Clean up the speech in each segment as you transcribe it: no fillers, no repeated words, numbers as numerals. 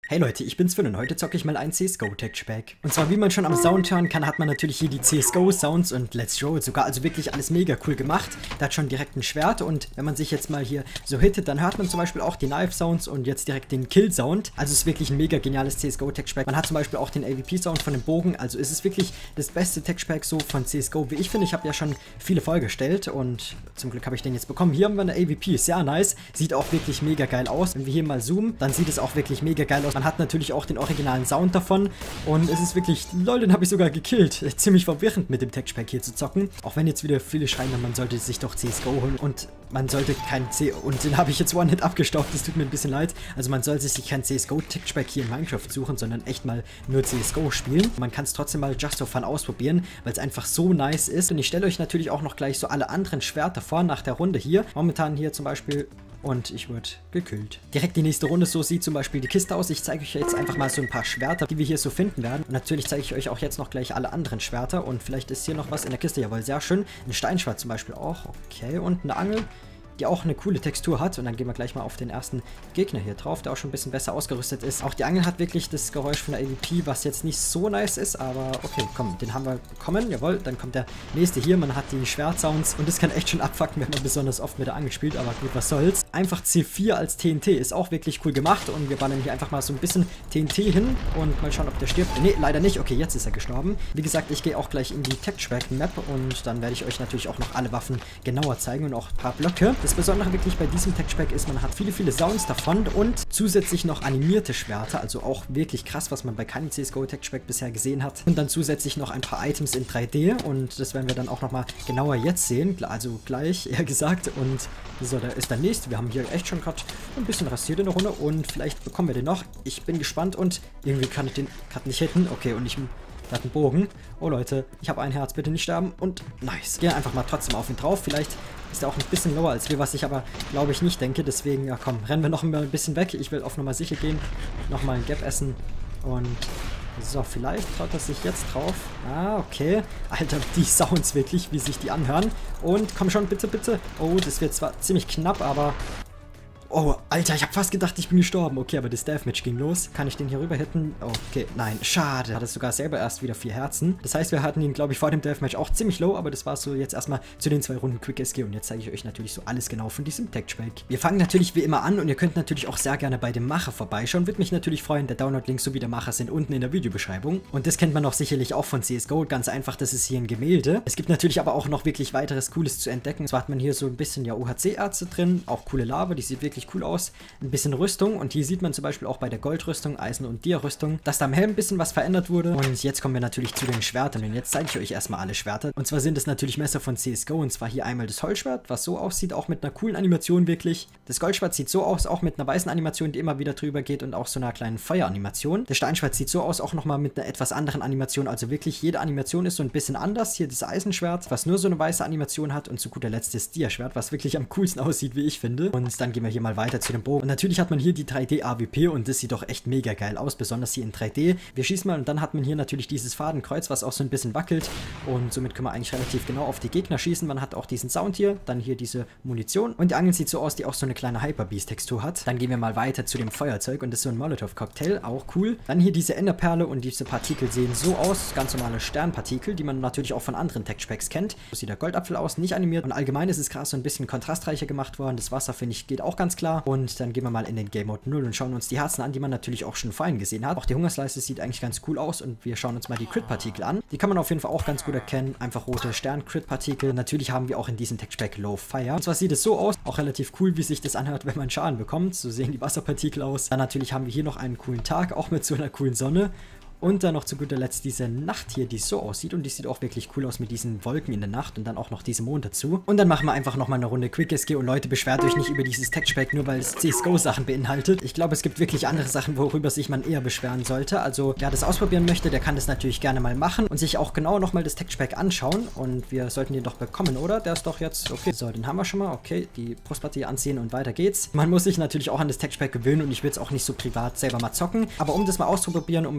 Hey Leute, ich bin's Finn und heute zocke ich mal ein CSGO Texture Pack. Und zwar wie man schon am Sound hören kann, hat man natürlich hier die CSGO Sounds und Let's Roll sogar, also wirklich alles mega cool gemacht. Da hat schon direkt ein Schwert und wenn man sich jetzt mal hier so hittet, dann hört man zum Beispiel auch die Knife Sounds und jetzt direkt den Kill Sound. Also es ist wirklich ein mega geniales CSGO Texture Pack. Man hat zum Beispiel auch den AVP Sound von dem Bogen, also es ist wirklich das beste Texture Pack so von CSGO, wie ich finde. Ich habe ja schon viele vorgestellt und zum Glück habe ich den jetzt bekommen. Hier haben wir eine AVP, sehr nice, sieht auch wirklich mega geil aus. Wenn wir hier mal zoomen, dann sieht es auch wirklich mega geil aus. Man hat natürlich auch den originalen Sound davon und es ist wirklich, lol, den habe ich sogar gekillt. Ziemlich verwirrend mit dem Texture Pack hier zu zocken. Auch wenn jetzt wieder viele schreien, man sollte sich doch CSGO holen und man sollte kein und den habe ich jetzt One-Hit abgestaubt, das tut mir ein bisschen leid. Also man sollte sich kein CSGO Texture Pack hier in Minecraft suchen, sondern echt mal nur CSGO spielen. Man kann es trotzdem mal just for fun ausprobieren, weil es einfach so nice ist. Und ich stelle euch natürlich auch noch gleich so alle anderen Schwerter vor nach der Runde hier. Momentan hier zum Beispiel und ich wurde gekillt. Direkt die nächste Runde, so sieht zum Beispiel die Kiste aus. Ich zeige euch jetzt einfach mal so ein paar Schwerter, die wir hier so finden werden. Und natürlich zeige ich euch auch jetzt noch gleich alle anderen Schwerter. Und vielleicht ist hier noch was in der Kiste. Jawohl, sehr schön. Ein Steinschwert zum Beispiel auch. Okay, und eine Angel, die auch eine coole Textur hat. Und dann gehen wir gleich mal auf den ersten Gegner hier drauf, der auch schon ein bisschen besser ausgerüstet ist. Auch die Angel hat wirklich das Geräusch von der AVP, was jetzt nicht so nice ist, aber okay, komm, den haben wir bekommen. Jawohl, dann kommt der nächste hier. Man hat die Schwertsounds und das kann echt schon abfucken, wenn man besonders oft mit der Angel spielt, aber gut, was soll's. Einfach C4 als TNT ist auch wirklich cool gemacht und wir ballern hier einfach mal so ein bisschen TNT hin und mal schauen, ob der stirbt. Ne, leider nicht. Okay, jetzt ist er gestorben. Wie gesagt, ich gehe auch gleich in die Texture Pack Map und dann werde ich euch natürlich auch noch alle Waffen genauer zeigen und auch ein paar Blöcke. Das Besondere wirklich bei diesem Texture Pack ist, man hat viele Sounds davon und zusätzlich noch animierte Schwerter, also auch wirklich krass, was man bei keinem CSGO Texture Pack bisher gesehen hat. Und dann zusätzlich noch ein paar Items in 3D und das werden wir dann auch nochmal genauer jetzt sehen, also gleich, eher gesagt. Und so, da ist der nächste. Wir haben hier echt schon gerade ein bisschen rasiert in der Runde und vielleicht bekommen wir den noch. Ich bin gespannt und irgendwie kann ich den gerade nicht hitten. Okay, und der hat einen Bogen. Oh Leute, ich habe ein Herz, bitte nicht sterben. Und nice. Gehen einfach mal trotzdem auf ihn drauf. Vielleicht ist er auch ein bisschen lower als wir, was ich aber, glaube ich, nicht denke. Deswegen, ja komm, rennen wir noch ein bisschen weg. Ich will auf Nummer sicher gehen. Nochmal ein Gap essen. Und so, vielleicht traut er sich jetzt drauf. Ah, okay. Alter, die Sounds wirklich, wie sich die anhören. Und komm schon, bitte, bitte. Oh, das wird zwar ziemlich knapp, aber... Oh, Alter, ich habe fast gedacht, ich bin gestorben. Okay, aber das Deathmatch ging los. Kann ich den hier rüber hitten? Okay, nein, schade. Hat es sogar selber erst wieder 4 Herzen. Das heißt, wir hatten ihn, glaube ich, vor dem Deathmatch auch ziemlich low, aber das war so jetzt erstmal zu den 2 Runden Quick SG und jetzt zeige ich euch natürlich so alles genau von diesem Texture Pack. Wir fangen natürlich wie immer an und ihr könnt natürlich auch sehr gerne bei dem Macher vorbeischauen. Würde mich natürlich freuen. Der Download-Link sowie der Macher sind unten in der Videobeschreibung. Und das kennt man auch sicherlich auch von CSGO. Ganz einfach, das ist hier ein Gemälde. Es gibt natürlich aber auch noch wirklich weiteres Cooles zu entdecken. Zwar hat man hier so ein bisschen ja UHC-Erze drin, auch coole Lava, die sieht wirklich cool aus. Ein bisschen Rüstung und hier sieht man zum Beispiel auch bei der Goldrüstung, Eisen- und Dia-Rüstung, dass da am Helm ein bisschen was verändert wurde. Und jetzt kommen wir natürlich zu den Schwertern und jetzt zeige ich euch erstmal alle Schwerter. Und zwar sind es natürlich Messer von CSGO und zwar hier einmal das Holzschwert, was so aussieht, auch mit einer coolen Animation wirklich. Das Goldschwert sieht so aus, auch mit einer weißen Animation, die immer wieder drüber geht und auch so einer kleinen Feueranimation. Das Steinschwert sieht so aus, auch nochmal mit einer etwas anderen Animation, also wirklich jede Animation ist so ein bisschen anders. Hier das Eisenschwert, was nur so eine weiße Animation hat und zu guter Letzt das Dia-Schwert, was wirklich am coolsten aussieht, wie ich finde. Und dann gehen wir hier mal weiter zu dem Bogen. Und natürlich hat man hier die 3D-AWP und das sieht doch echt mega geil aus, besonders hier in 3D. Wir schießen mal und dann hat man hier natürlich dieses Fadenkreuz, was auch so ein bisschen wackelt und somit können wir eigentlich relativ genau auf die Gegner schießen. Man hat auch diesen Sound hier, dann hier diese Munition und die Angel sieht so aus, die auch so eine kleine Hyper-Beast-Textur hat. Dann gehen wir mal weiter zu dem Feuerzeug und das ist so ein Molotov-Cocktail, auch cool. Dann hier diese Enderperle und diese Partikel sehen so aus, ganz normale Sternpartikel, die man natürlich auch von anderen Texture Packs kennt. So sieht der Goldapfel aus, nicht animiert und allgemein ist es gerade so ein bisschen kontrastreicher gemacht worden. Das Wasser, finde ich, geht auch ganz klar und dann gehen wir mal in den Game Mode 0 und schauen uns die Herzen an, die man natürlich auch schon vorhin gesehen hat. Auch die Hungersleiste sieht eigentlich ganz cool aus und wir schauen uns mal die Crit-Partikel an. Die kann man auf jeden Fall auch ganz gut erkennen. Einfach rote Stern-Crit-Partikel. Natürlich haben wir auch in diesem Texture Pack Low Fire. Und zwar sieht es so aus, auch relativ cool, wie sich das anhört, wenn man Schaden bekommt. So sehen die Wasserpartikel aus. Dann natürlich haben wir hier noch einen coolen Tag, auch mit so einer coolen Sonne. Und dann noch zu guter Letzt diese Nacht hier, die so aussieht. Und die sieht auch wirklich cool aus mit diesen Wolken in der Nacht. Und dann auch noch diesem Mond dazu. Und dann machen wir einfach nochmal eine Runde Quick SG. Und Leute, beschwert euch nicht über dieses Texture Pack, nur weil es CSGO-Sachen beinhaltet. Ich glaube, es gibt wirklich andere Sachen, worüber sich man eher beschweren sollte. Also, wer das ausprobieren möchte, der kann das natürlich gerne mal machen. Und sich auch genau nochmal das Texture Pack anschauen. Und wir sollten den doch bekommen, oder? Der ist doch jetzt... Okay, so, den haben wir schon mal. Okay, die Brustplatte anziehen und weiter geht's. Man muss sich natürlich auch an das Texture Pack gewöhnen. Und ich will es auch nicht so privat selber mal zocken. Aber um das mal auszuprobieren, um wirklich das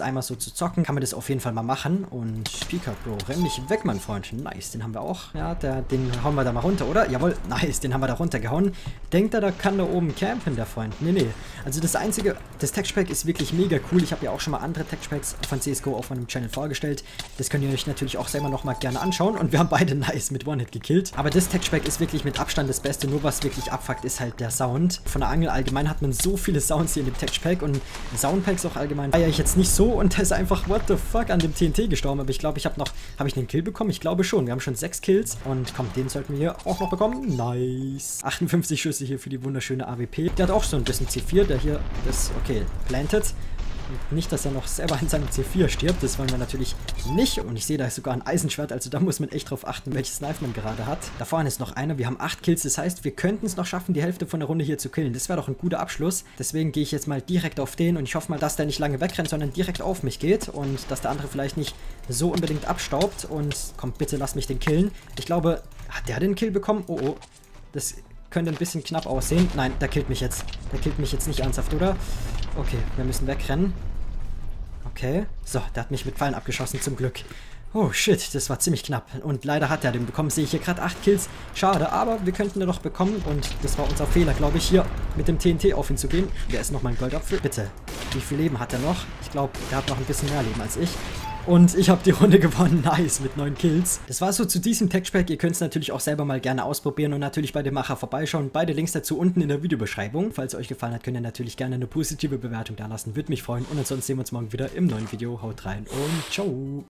einmal so zu zocken, kann man das auf jeden Fall mal machen. Und Pika, Bro, renn mich weg, mein Freund. Nice, den haben wir auch. Ja, den hauen wir da mal runter, oder? Jawohl, nice, den haben wir da runtergehauen. Denkt er, da kann da oben campen, der Freund? Nee, nee. Also das Einzige, das Texture-Pack ist wirklich mega cool. Ich habe ja auch schon mal andere Texture-Packs von CSGO auf meinem Channel vorgestellt. Das könnt ihr euch natürlich auch selber nochmal gerne anschauen. Und wir haben beide nice mit One-Hit gekillt. Aber das Texture-Pack ist wirklich mit Abstand das Beste. Nur was wirklich abfuckt, ist halt der Sound. Von der Angel allgemein hat man so viele Sounds hier in dem Texture-Pack. Und Soundpacks auch allgemein feiere ich jetzt nicht so. Und der ist einfach, what the fuck, an dem TNT gestorben. Aber ich glaube, habe ich einen Kill bekommen? Ich glaube schon. Wir haben schon 6 Kills. Und komm, den sollten wir hier auch noch bekommen. Nice. 58 Schüsse hier für die wunderschöne AWP. Der hat auch so ein bisschen C4. Der hier, das, okay, planted. Und nicht, dass er noch selber in seinem C4 stirbt. Das wollen wir natürlich nicht. Und ich sehe, da ist sogar ein Eisenschwert. Also da muss man echt drauf achten, welches Knife man gerade hat. Da vorne ist noch einer. Wir haben 8 Kills. Das heißt, wir könnten es noch schaffen, die Hälfte von der Runde hier zu killen. Das wäre doch ein guter Abschluss. Deswegen gehe ich jetzt mal direkt auf den. Und ich hoffe mal, dass der nicht lange wegrennt, sondern direkt auf mich geht. Und dass der andere vielleicht nicht so unbedingt abstaubt. Und kommt, bitte lass mich den killen. Ich glaube, hat der den Kill bekommen? Oh, oh. Das könnte ein bisschen knapp aussehen. Nein, der killt mich jetzt. Der killt mich jetzt nicht ernsthaft, oder? Okay, wir müssen wegrennen. Okay. So, der hat mich mit Pfeilen abgeschossen, zum Glück. Oh, shit, das war ziemlich knapp. Und leider hat er den bekommen. Sehe ich hier gerade 8 Kills. Schade, aber wir könnten den noch bekommen. Und das war unser Fehler, glaube ich, hier mit dem TNT auf ihn zu gehen. Der ist noch mein Goldapfel. Bitte. Wie viel Leben hat er noch? Ich glaube, der hat noch ein bisschen mehr Leben als ich. Und ich habe die Runde gewonnen. Nice, mit 9 Kills. Das war so zu diesem Texture-Pack. Ihr könnt es natürlich auch selber mal gerne ausprobieren und natürlich bei dem Macher vorbeischauen. Beide Links dazu unten in der Videobeschreibung. Falls es euch gefallen hat, könnt ihr natürlich gerne eine positive Bewertung da lassen. Würde mich freuen. Und ansonsten sehen wir uns morgen wieder im neuen Video. Haut rein und ciao.